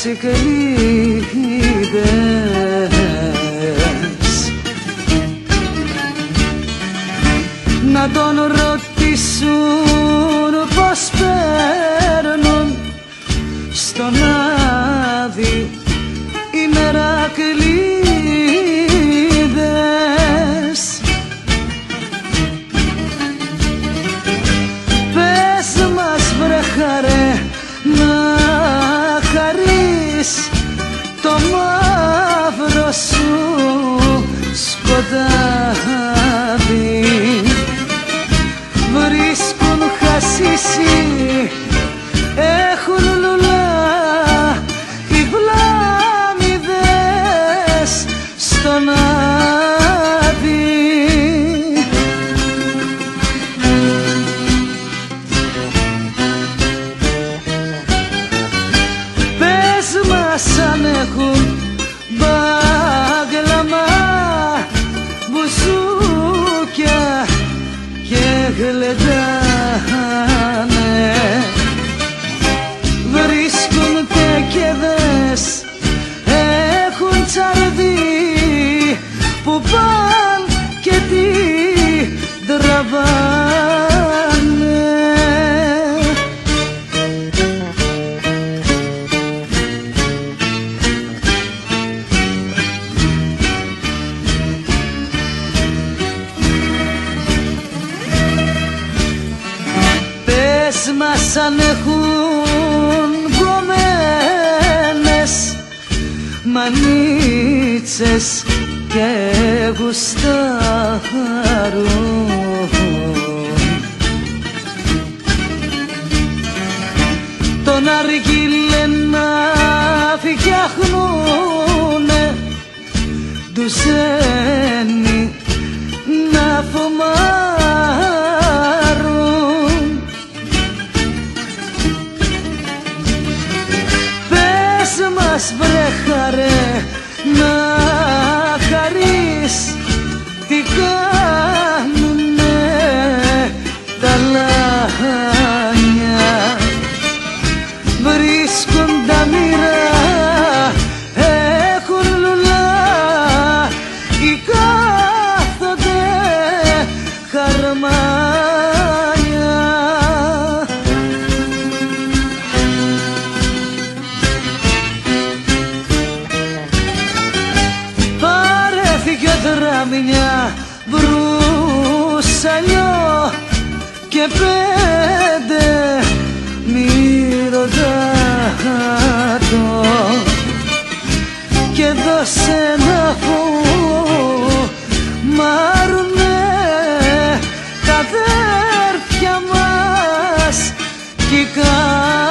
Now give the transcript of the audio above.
κλείδες, να τον ρωτήσουν πως παίρνουν στον Άδη οι μερακλείδες. Πες μας βρε χαρέ να χαρείς το μαύρο σου σκοτάδι. Βρίσκουν χασίσι, έχουν λουλά οι βλάμιδες στον Άδη. Πες μας αν έχουν μπάγλαμα, μπουζούκια και γλεντάνε. Βρίσκουν τεκεδές, έχουν τσαρδί που παν και τι τραβάνε. Πες μας αν έχουν κομμένες μανίτσες και γουστάρουν τον αργύλε να φτιάχνουνε ντουζένι να φωμάρουν. Πες μας βρε χαρέ να χαρείς τι κάνουνε τα λάνια. Βρίσκουν τα μοίρα, έχουν λουλά ή κάθονται χαρμάνια. Παρέθηκε δράμινια βρουσαλιό και 5 μυρωδάτο και δώσε να φουμάρουνε τα αδέρφια μας κι